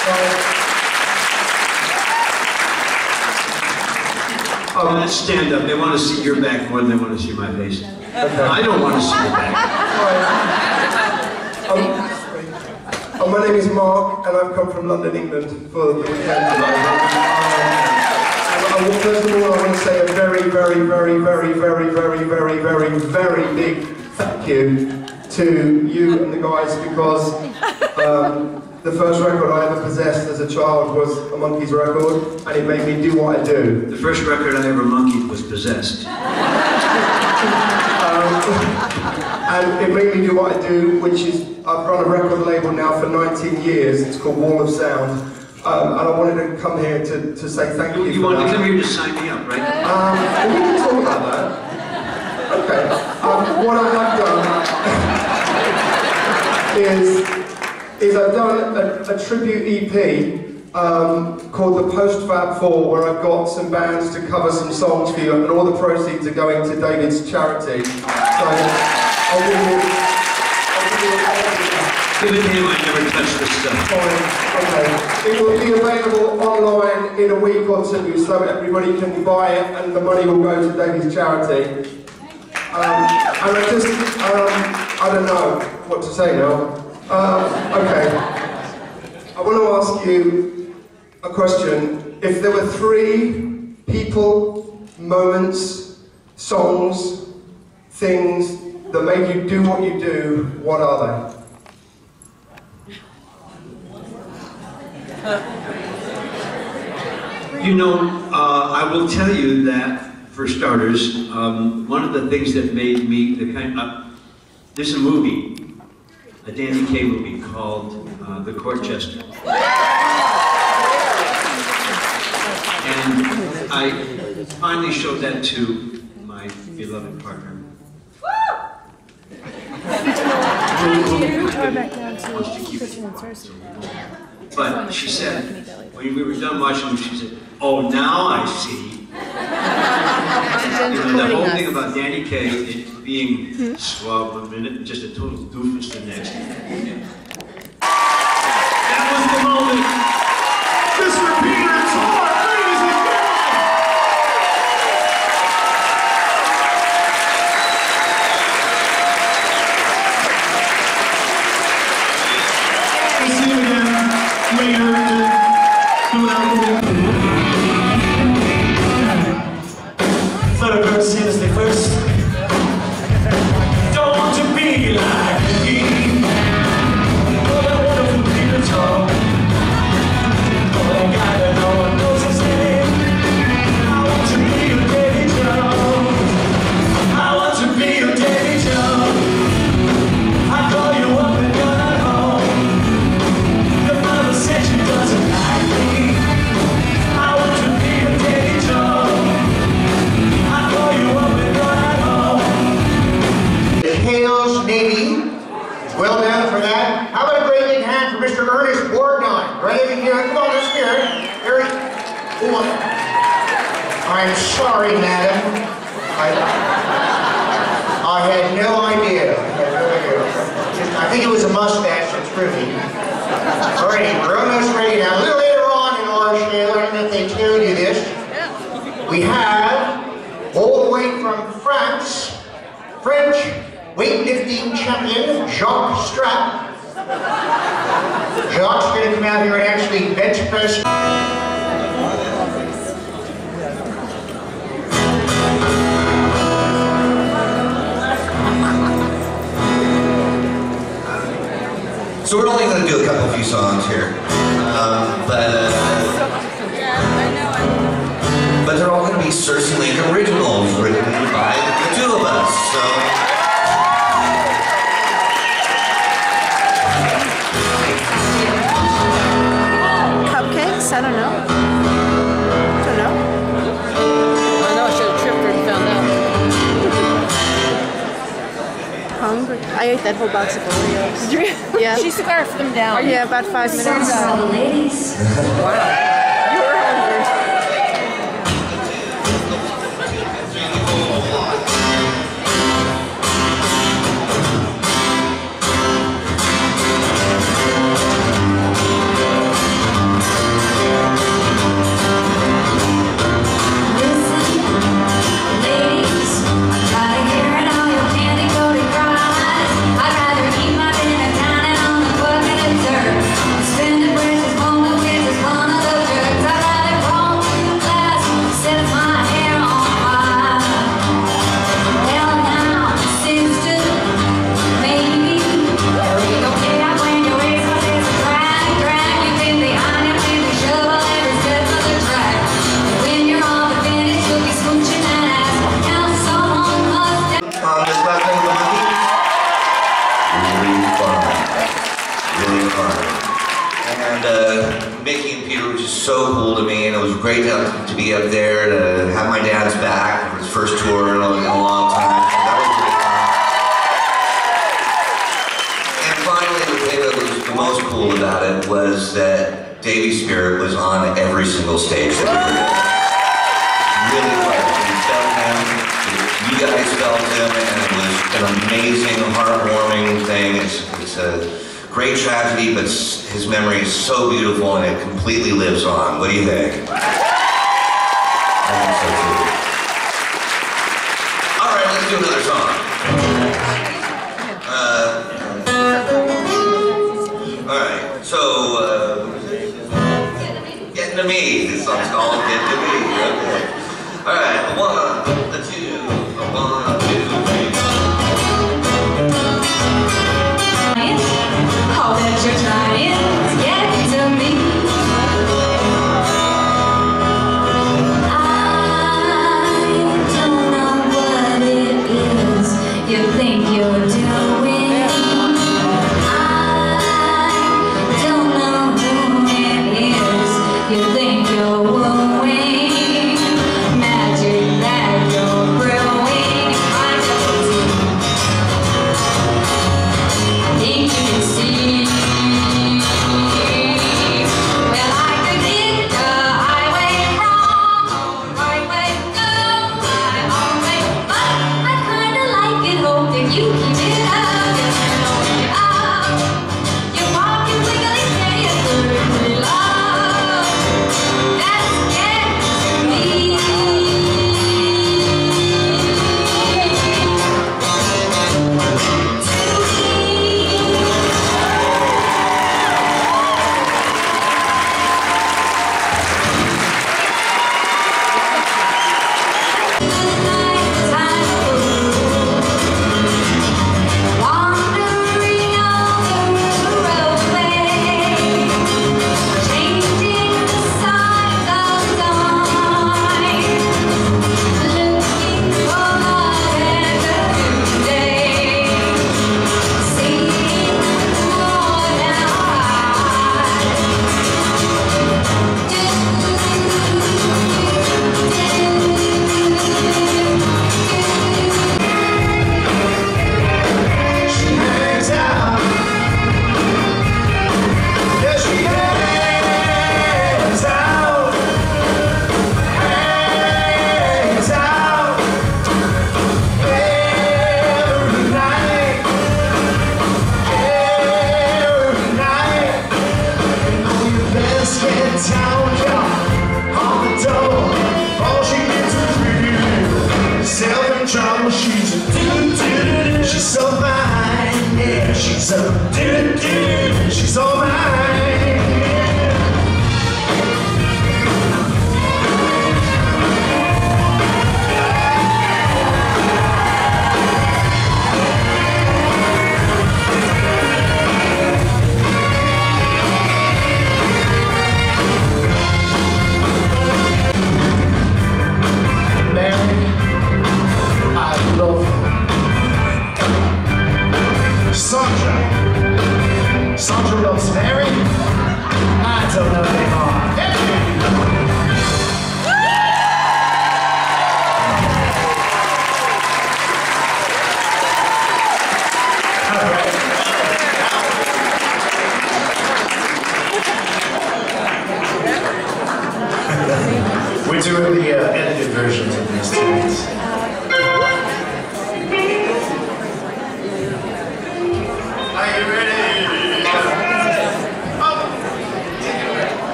Let's stand up. They want to see your back more than they want to see my face. Okay. I don't want to see your back. My name is Mark, and I've come from London, England for the weekend. First of all, I want to say a very, very, very, very, very, very, very, very, very big thank you to you and the guys, because the first record I ever possessed as a child was a Monkees record, and it made me do what I do. The first record I ever monkeyed was Possessed. And it made me do what I do, which is, I've run a record label now for 19 years. It's called Wall of Sound. And I wanted to come here to say thank you. You wanted to come here to sign me up, right? We can talk about that. Okay. What I have done is I've done a tribute EP called the Post Fab 4, where I've got some bands to cover some songs for you, and all the proceeds are going to David's charity. So I'll give you Give it to him, I never touched this stuff. Fine, okay. It will be available online in a week or two, so everybody can buy it, and the money will go to David's charity. And I just, I don't know what to say now. Okay. I want to ask you a question. If there were 3 people, moments, songs, things that made you do what you do, what are they? You know, I will tell you that, for starters, one of the things that made me the kind there's a movie, a Danny Kaye movie called The Court Jester. And I finally showed that to my beloved partner. But she said, when we were done watching, she said, "Oh, now I see." You know, the whole thing about Danny Kaye, it being suave 1 minute and just a total doofus the next. That was the moment. Mr. Peter Torr, ladies and we'll see you again later to do an album. Let a girl say this thing first. Don't want to be like me. Oh, that wonderful Peter Torr. Oh, that guy that no one knows his name. I want to be your Davy Jones. I want to be your Davy Jones. I call you up and you're not home. Your mother said she doesn't like me. I want to be your Davy Jones. I call you up and you're not home. Hales Navy, well done for that. How about a great big hand for Mr. Ernest Borgnine? Right in here, come on, let's hear it. Very, I'm sorry, madam. I had no idea. I think it was a mustache that threw me. Alrighty, we're almost ready now. A little later on in our show, I don't know if they told you this, we have, all the way from France, French weightlifting champion Jacques Strapp. Jacques going to come out here and actually bench press. So we're only going to do a couple few songs here, but they're all going to be Cersei Link originals written by the 2 of us. So. Cupcakes? I don't know. Don't know. I know I should have tripped her and found out. Hungry. I ate that whole box of Oreos. Did you? Yeah. She scarfed them down. Yeah, about 5 minutes. Wow. You were hungry. And Mickey and Peter were just so cool to me, and it was great to be up there, to have my dad's back for his first tour in a long time. So that was really fun. And finally, the thing that was the most cool about it was that Davey Spirit was on every single stage that we were in. Really was. We felt him, you guys felt him, and it was an amazing, heartwarming thing. It's a great tragedy, but his memory is so beautiful and it completely lives on. What do you think? I think so too. All right, let's do another song. All right, so Getting to Me. This song's called Get to Me. Okay. All right, 1, 2, 1, 2, 3. All that you're trying to get to me. I don't know what it is you think you're doing. I don't know who it is you think you're wooing. Magic that you're brewing. I don't think you can see. She's so fine, yeah, she's so she's so fine. Sandra loves Mary. I don't know anymore. We're doing the edited versions of these tunes.